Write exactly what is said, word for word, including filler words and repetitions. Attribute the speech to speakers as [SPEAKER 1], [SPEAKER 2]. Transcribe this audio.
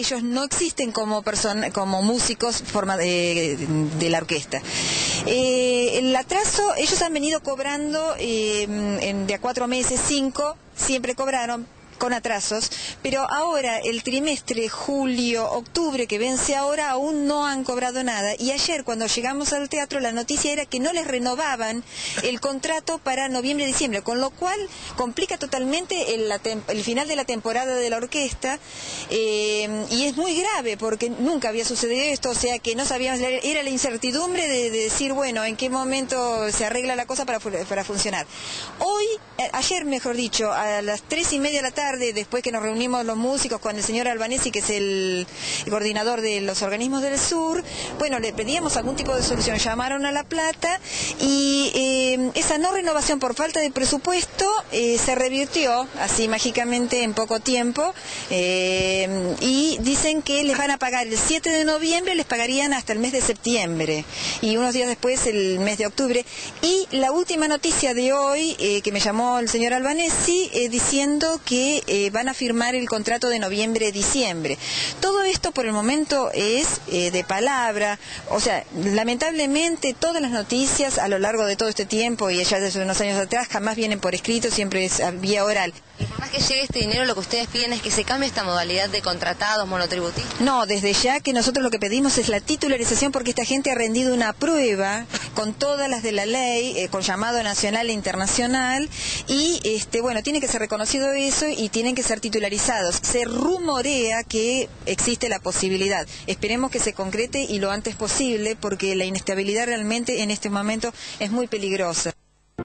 [SPEAKER 1] ellos no existen como persona, como músicos forma de, de la orquesta. Eh, el atraso, ellos han venido cobrando eh, en, de a cuatro meses, cinco, siempre cobraron con atrasos, pero ahora el trimestre julio, octubre que vence ahora aún no han cobrado nada, y ayer cuando llegamos al teatro la noticia era que no les renovaban el contrato para noviembre diciembre, con lo cual complica totalmente el, la, el final de la temporada de la orquesta, eh, y es muy grave porque nunca había sucedido esto, o sea que no sabíamos, era la incertidumbre de, de decir, bueno, en qué momento se arregla la cosa para, para funcionar. Hoy, ayer mejor dicho, a las tres y media de la tarde, después que nos reunimos los músicos con el señor Albanesi, que es el, el coordinador de los organismos del sur, bueno, le pedíamos algún tipo de solución, llamaron a La Plata y eh, esa no renovación por falta de presupuesto eh, se revirtió así mágicamente en poco tiempo, eh, y dicen que les van a pagar el siete de noviembre, les pagarían hasta el mes de septiembre y unos días después el mes de octubre. Y la última noticia de hoy, eh, que me llamó el señor Albanesi, eh, diciendo que Eh, van a firmar el contrato de noviembre-diciembre. Todo esto por el momento es eh, de palabra, o sea, lamentablemente todas las noticias a lo largo de todo este tiempo y ya desde unos años atrás jamás vienen por escrito, siempre es vía oral.
[SPEAKER 2] Y por más que llegue este dinero, lo que ustedes piden es que se cambie esta modalidad de contratados monotributistas.
[SPEAKER 1] No, desde ya que nosotros lo que pedimos es la titularización, porque esta gente ha rendido una prueba con todas las de la ley, eh, con llamado nacional e internacional, y este bueno, tiene que ser reconocido eso y tienen que ser titularizados. Se rumorea que existe la posibilidad. Esperemos que se concrete y lo antes posible, porque la inestabilidad realmente en este momento es muy peligrosa.